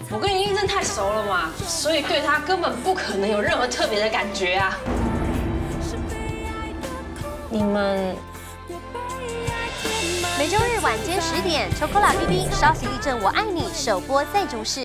我跟林丽真太熟了嘛，所以对她根本不可能有任何特别的感觉啊。你们每周日晚间10点，Chocola BB 稍息立正我爱你首播在中视。